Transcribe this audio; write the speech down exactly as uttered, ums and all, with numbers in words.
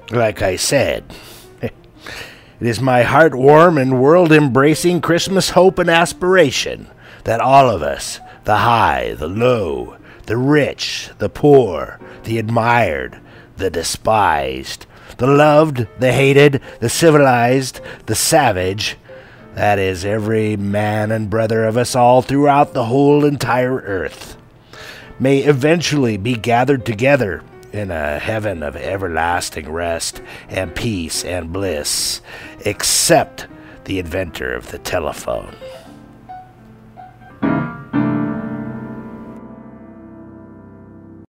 Like I said, it is my heart-warm and world-embracing Christmas hope and aspiration that all of us, the high, the low, the rich, the poor, the admired, the despised, the loved, the hated, the civilized, the savage, that is, every man and brother of us all throughout the whole entire earth, may eventually be gathered together in a heaven of everlasting rest and peace and bliss, except the inventor of the telephone.